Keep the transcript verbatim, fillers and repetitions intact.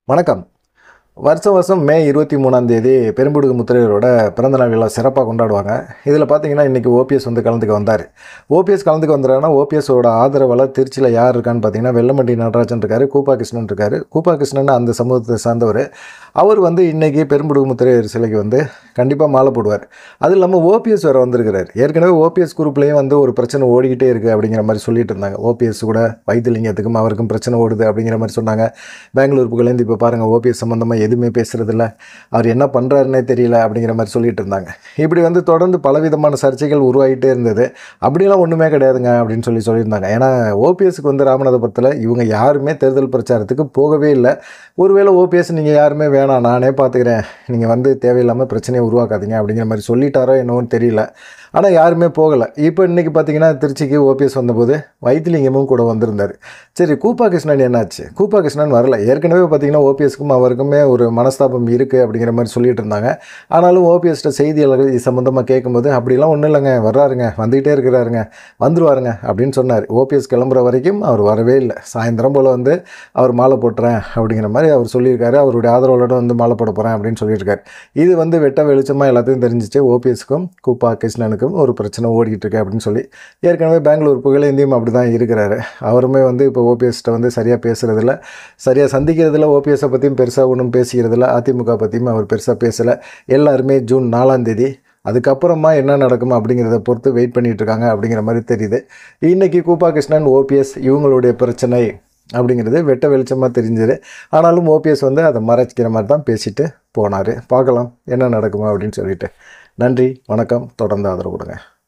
வணக்கம். வருஷம் வருஷம் மே இருபத்தி மூணாம் தேதி பெரும்புடுகு முத்தரையரோட பிறந்தநாள் விழா சிறப்பாக கொண்டாடுவாங்க. இதில் பார்த்தீங்கன்னா இன்றைக்கி ஓபிஎஸ் வந்து கலந்துக்க வந்தார். ஓபிஎஸ் கலந்துக்க வந்தாருன்னா ஓபிஎஸோட ஆதரவாளர் திருச்சியில் யார் இருக்கான்னு பார்த்தீங்கன்னா வெள்ளமண்டி நடராஜன் இருக்கார், கூப்பா கிருஷ்ணன் இருக்கார். கூப்பா கிருஷ்ணன் அந்த சமூகத்தை சார்ந்தவர். அவர் வந்து இன்றைக்கி பெரும்புடுகு முத்தரையர் சிலைக்கு வந்து கண்டிப்பாக மாலை போடுவார். அது இல்லாமல் ஓபிஎஸ் வேறு வந்திருக்கிறார். ஏற்கனவே ஓபிஎஸ் குரூப்லேயும் வந்து ஒரு பிரச்சனை ஓடிக்கிட்டே இருக்குது அப்படிங்கிற மாதிரி சொல்லிட்டு இருந்தாங்க. ஓபிஎஸ் கூட வைத்திலிங்கத்துக்கும் அவருக்கும் பிரச்சனை ஓடுது அப்படிங்கிற மாதிரி சொன்னாங்க. பெங்களூர் புகழேந்து இப்போ பாருங்கள் ஓபிஎஸ் சம்மந்தமாக எதுவுமே பேசுகிறதில்ல, அவர் என்ன பண்ணுறாருன்னே தெரியல அப்படிங்கிற மாதிரி சொல்லிட்டு இருந்தாங்க. இப்படி வந்து தொடர்ந்து பலவிதமான சர்ச்சைகள் உருவாகிட்டே இருந்தது. அப்படிலாம் ஒன்றுமே கிடையாதுங்க அப்படின்னு சொல்லி சொல்லியிருந்தாங்க. ஏன்னா ஓபிஎஸ்க்கு வந்து ராமநாதபுரத்தில் இவங்க யாருமே தேர்தல் பிரச்சாரத்துக்கு போகவே இல்லை. ஒருவேளை ஓபிஎஸ் நீங்கள் யாருமே வேணாம், நானே பார்த்துக்கிறேன், நீங்கள் வந்து தேவையில்லாமல் பிரச்சனையை உருவாக்காதீங்க அப்படிங்கிற மாதிரி சொல்லிட்டாரோ என்னவோன்னு தெரியல. ஆனால் யாருமே போகலை. இப்போ இன்றைக்கி பார்த்தீங்கன்னா திருச்சிக்கு ஓபிஎஸ் வந்தபோது வைத்திலிங்கமும் கூட வந்திருந்தார். சரி, கூப்பா கிருஷ்ணன் என்னாச்சு? கூப்பா கிருஷ்ணன் வரல. ஏற்கனவே பார்த்தீங்கன்னா ஓபிஎஸ்க்கும் அவருக்குமே ஒரு மனஸ்தாபம் இருக்குது அப்படிங்கிற மாதிரி சொல்லிட்டு இருந்தாங்க. ஆனாலும் ஓபிஎஸ்ட்ட செய்தியாளர்கள் இது சம்மந்தமாக கேட்கும்போது அப்படிலாம் ஒன்றும் இல்லைங்க, வர்றாருங்க, வந்துகிட்டே இருக்கிறாருங்க, வந்துருவாருங்க அப்படின்னு சொன்னார். ஓபிஎஸ் கிளம்புற வரைக்கும் அவர் வரவே இல்லை. சாயந்தரம் போல் வந்து அவர் மாலை போட்டுறேன் அப்படிங்கிற மாதிரி அவர் சொல்லியிருக்காரு. அவருடைய ஆதரவாளோட வந்து மாலை போட போகிறேன் அப்படின்னு சொல்லியிருக்காரு. இது வந்து வெட்ட வெளிச்சமாக எல்லாத்தையும் தெரிஞ்சிச்சு. ஓபிஎஸ்க்கும் கூப்பா கிருஷ்ணனுக்கும் ஒரு பிரச்சனை ஓடிக்கிட்டு இருக்கு அப்படின்னு சொல்லி. ஏற்கனவே பெங்களூர் புகழேந்தியும் அப்படி தான் இருக்கிறாரு. அவருமே வந்து இப்போ ஓபிஎஸ்கிட்ட வந்து சரியாக பேசுகிறதில்ல, சரியாக சந்திக்கிறதில்ல. ஓபிஎஸை பற்றியும் பெருசாக ஒன்றும் பேசிக்கிறதில்ல. அதிமுக பற்றியும் அவர் பெருசாக பேசலை. எல்லாருமே ஜூன் நாலாம் தேதி அதுக்கப்புறமா என்ன நடக்கும் அப்படிங்கிறத பொறுத்து வெயிட் பண்ணிகிட்டு இருக்காங்க அப்படிங்கிற மாதிரி தெரியுது. இன்றைக்கி கூப்பா கிருஷ்ணன் ஓபிஎஸ் இவங்களுடைய பிரச்சனை அப்படிங்கிறது வெட்ட வெளிச்சமாக தெரிஞ்சது. ஆனாலும் ஓபிஎஸ் வந்து அதை மறைச்சிக்கிற மாதிரி தான் பேசிட்டு போனார். பார்க்கலாம் என்ன நடக்குமா அப்படின்னு சொல்லிட்டு. நன்றி, வணக்கம். தொடர்ந்து ஆதரவு கொடுங்க.